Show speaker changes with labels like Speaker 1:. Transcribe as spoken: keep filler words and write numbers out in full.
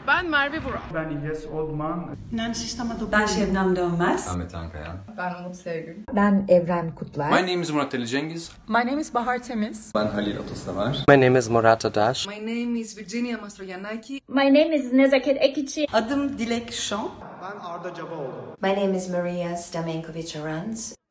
Speaker 1: Ben Merve Burak.
Speaker 2: Ben İlyas Odman.
Speaker 3: Nancy Stamatopoulos.
Speaker 4: Ben Şebnem Dönmez.
Speaker 5: Ahmet Ankaya.
Speaker 6: Ben Umut Sevgül.
Speaker 7: Ben Evren Kutlar.
Speaker 5: My name is Murat Ali Cengiz.
Speaker 1: My name is Bahar Temiz.
Speaker 5: Ben Halil Atasever.
Speaker 8: My name is Murat Adaş.
Speaker 9: My name is Virginia Mastroyanaki.
Speaker 10: My name is Nezaket Ekici.
Speaker 4: Adım Dilek Şon.
Speaker 2: Ben Arda Cabaoğlu.
Speaker 11: My name is Maria Stamenkovic-Arans.